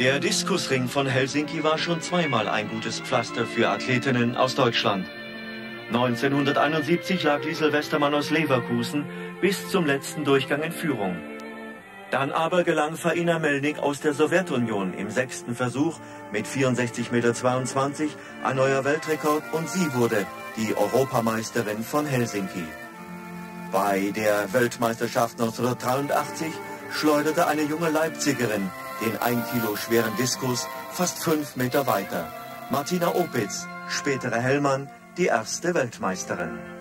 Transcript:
Der Diskusring von Helsinki war schon zweimal ein gutes Pflaster für Athletinnen aus Deutschland. 1971 lag Liesel Westermann aus Leverkusen bis zum letzten Durchgang in Führung. Dann aber gelang Faina Melnik aus der Sowjetunion im 6. Versuch mit 64,22 Meter ein neuer Weltrekord und sie wurde die Europameisterin von Helsinki. Bei der Weltmeisterschaft 1983 schleuderte eine junge Leipzigerin den 1 Kilo schweren Diskus fast 5 Meter weiter. Martina Opitz, spätere Hellmann, die erste Weltmeisterin.